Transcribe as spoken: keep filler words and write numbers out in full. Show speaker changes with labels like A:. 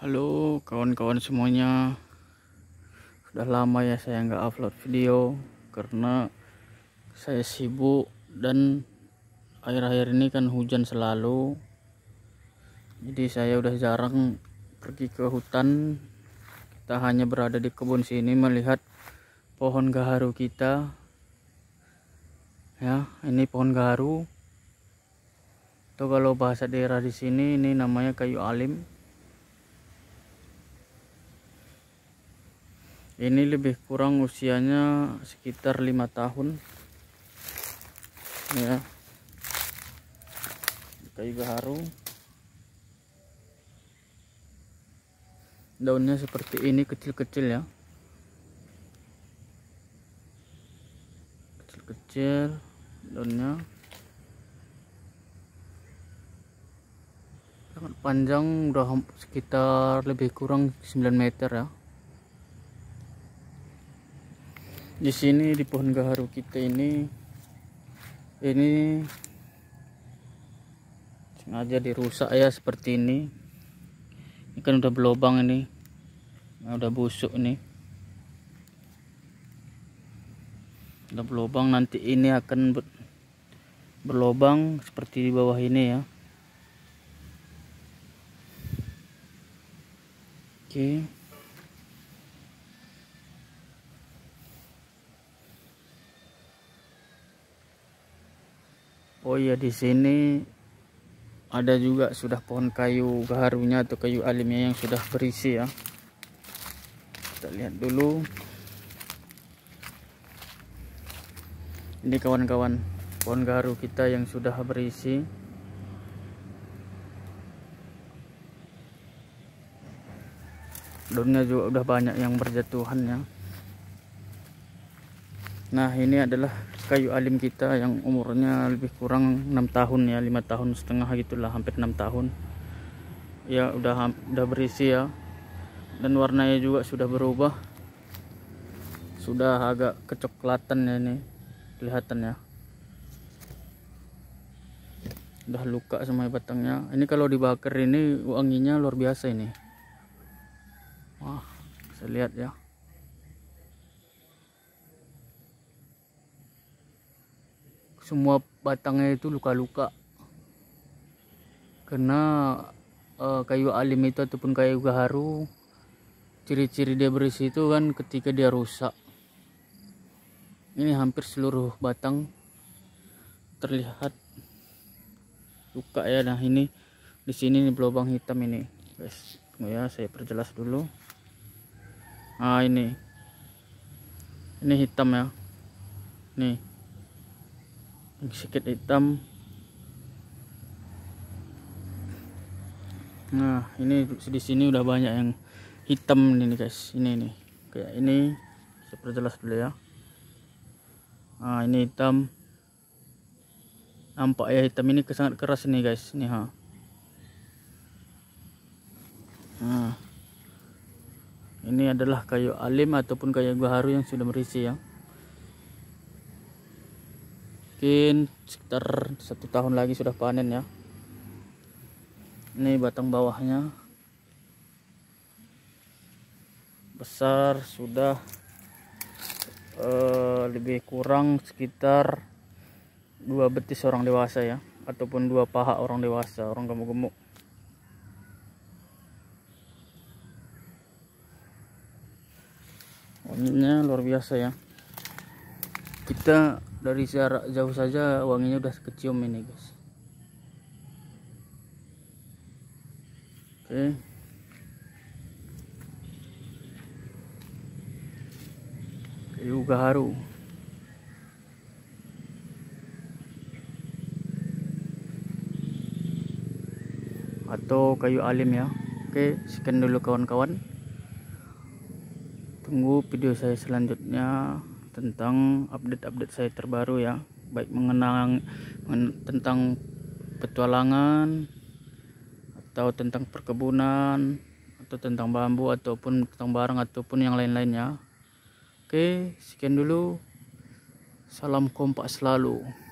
A: Halo kawan-kawan semuanya, sudah lama ya saya nggak upload video karena saya sibuk dan akhir-akhir ini kan hujan selalu, jadi saya udah jarang pergi ke hutan. Kita hanya berada di kebun sini melihat pohon gaharu kita ya. Ini pohon gaharu, atau kalau bahasa daerah di sini ini namanya kayu alim. Ini lebih kurang usianya sekitar lima tahun ya. Kayu gaharu, daunnya seperti ini, kecil-kecil ya, kecil-kecil daunnya, sangat panjang, udah sekitar lebih kurang sembilan meter ya. Di sini di pohon gaharu kita ini ini sengaja dirusak ya seperti ini. Ini kan udah berlubang, ini nah, udah busuk, ini udah berlubang. Nanti ini akan ber, berlubang seperti di bawah ini ya. Oke, oh iya, di sini ada juga sudah pohon kayu gaharunya atau kayu alimnya yang sudah berisi ya. Kita lihat dulu. Ini kawan-kawan, pohon gaharu kita yang sudah berisi. Daunnya juga udah banyak yang berjatuhan ya. Nah, ini adalah kayu alim kita yang umurnya lebih kurang enam tahun ya, lima tahun setengah gitulah, hampir enam tahun ya. Udah udah berisi ya, dan warnanya juga sudah berubah, sudah agak kecoklatan ya, ini kelihatan ya. Udah luka semua batangnya. Ini kalau dibakar ini wanginya luar biasa ini. Wah, bisa lihat ya. Semua batangnya itu luka-luka karena uh, kayu alim itu ataupun kayu gaharu, ciri-ciri dia berisi itu kan ketika dia rusak. Ini hampir seluruh batang terlihat luka ya. Nah, ini di sini nih berlubang hitam ini guys. Tunggu ya, saya perjelas dulu. Nah, ini ini hitam ya, nih sedikit hitam. Nah, ini di sini udah banyak yang hitam ini guys. Ini nih kayak ini, saya perjelas dulu ya. Nah, ini hitam, nampak ya, hitam ini sangat keras nih guys, nih ha. Nah, ini adalah kayu alim ataupun kayu gaharu yang sudah berisi ya. Mungkin sekitar satu tahun lagi sudah panen ya. Ini batang bawahnya besar, sudah uh, lebih kurang sekitar dua betis orang dewasa ya, ataupun dua paha orang dewasa, orang gemuk-gemuk. Wanginya luar biasa ya. Kita dari jarak jauh saja wanginya udah kecium ini guys. Oke, kayu gaharu atau kayu alim ya. Oke, sekian dulu kawan-kawan. Tunggu video saya selanjutnya tentang update-update saya terbaru ya, baik mengenang men, tentang petualangan, atau tentang perkebunan, atau tentang bambu, ataupun tentang barang, ataupun yang lain-lainnya. Oke, sekian dulu. Salam kompak selalu.